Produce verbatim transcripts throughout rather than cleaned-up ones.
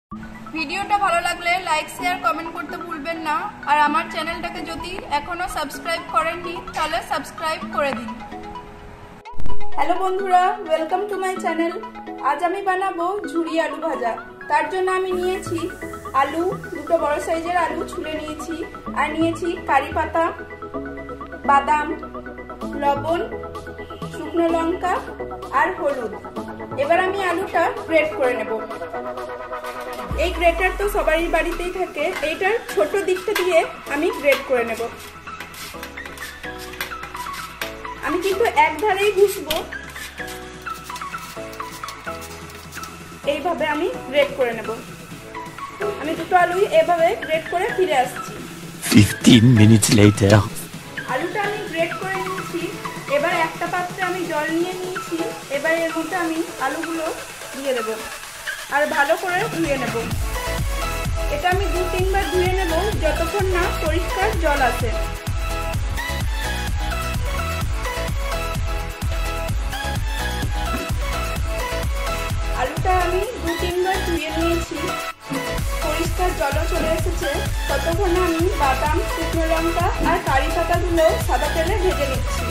ভিডিওটা ভালো লাগলে লাইক শেয়ার কমেন্ট করতে ভুলবেন না। আর আমার চ্যানেলটাকে যদি এখনো সাবস্ক্রাইব করেননি তাহলে সাবস্ক্রাইব করে দিন। হ্যালো বন্ধুরা, ওয়েলকাম টু মাই চ্যানেল। আজ আমি বানাবো ঝুরি আলু ভাজা। তার জন্য আমি নিয়েছি আলু, দুটো বড় সাইজের আলু ছুলে নিয়েছি, আর নিয়েছি কারি পাতা, বাদাম, লবণ, শুকনো লঙ্কা আর হলুদ। এবার আমি আলুটা গ্রেট করে নেব। এই গ্রেটার তো সবারই বাড়িতেই থাকে, এইটার ছোট দিকটা দিয়ে আমি গ্রেট করে নেব। আমি কিন্তু এক ধারেই ঘুষবো, এইভাবে আমি গ্রেট করে নেব। আমি দুটো আলুই এভাবে গ্রেট করে ফিরে আসছি। fifteen minutes later. আলুটা আমি গ্রেট করে নিয়েছি। এবার একটা পাত্রে আমি জল নিয়ে নিয়েছি। এবার এর মধ্যে আমি আলুগুলো দিয়ে দেব আর ভালো করে ধুয়ে নেব। এটা আমি দু তিনবার ধুয়ে নেব যতক্ষণ না পরিষ্কার জল আসে। আলুটা আমি দু তিনবার ধুয়ে নিয়েছি, পরিষ্কার জলও চলে এসেছে। ততক্ষণ আমি বাদাম, শুকনো লঙ্কা আর কারি পাতাগুলো সাদা তেলে ভেজে নিচ্ছি।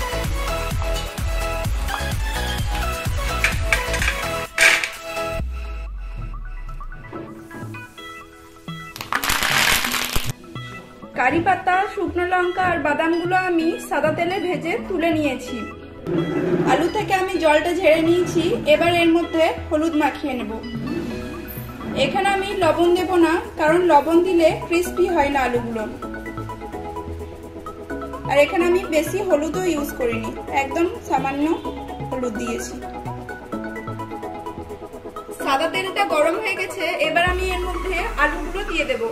কারি পাতা, শুকনো লঙ্কা আর বাদামগুলো আমি সাদা তেলে ভেজে তুলে নিয়েছি। আলু থেকে আমি জলটা ঝেড়ে নিয়েছি। এবার এর মধ্যে হলুদ মাখিয়ে নেব। এখানে আমি লবণ দেব না, কারণ লবণ দিলে ক্রিস্পি হয় না আলুগুলো। আর এখানে আমি বেশি হলুদও ইউজ করিনি, একদম সামান্য হলুদ দিয়েছি। সাদা তেলটা গরম হয়ে গেছে। এবার আমি এর মধ্যে আলুগুলো দিয়ে দেব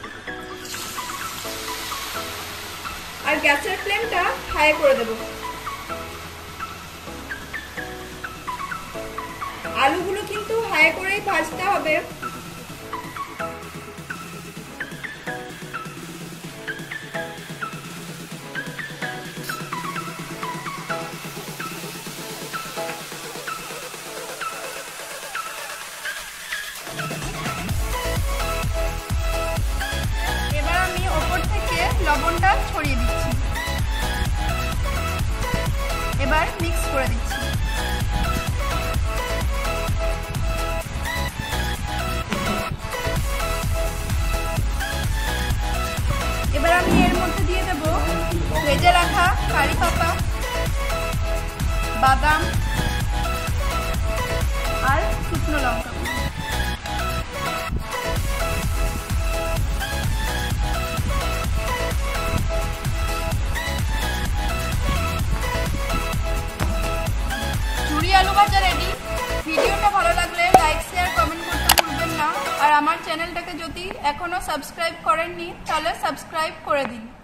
আর গ্যাসের ফ্লেমটা হাই করে দেব। আলুগুলো কিন্তু হাই করেই ভাজতে হবে। এবার আমি ওপর থেকে লবণটা ছড়িয়ে দিচ্ছি। এবার মিক্স করে দিচ্ছি। এবার আমি এর মধ্যে দিয়ে দেব ভেজে রাখা কারি পাতা, বাদাম আর শুকনো লঙ্কা। ঝুরি আলু ভাজা রেডি। ভিডিওটা ভালো লাগলে লাইক শেয়ার কমেন্ট করতে ভুলবেন না। আর আমার চ্যানেলটাকে যদি এখনো সাবস্ক্রাইব করেননি তাহলে সাবস্ক্রাইব করে দিন।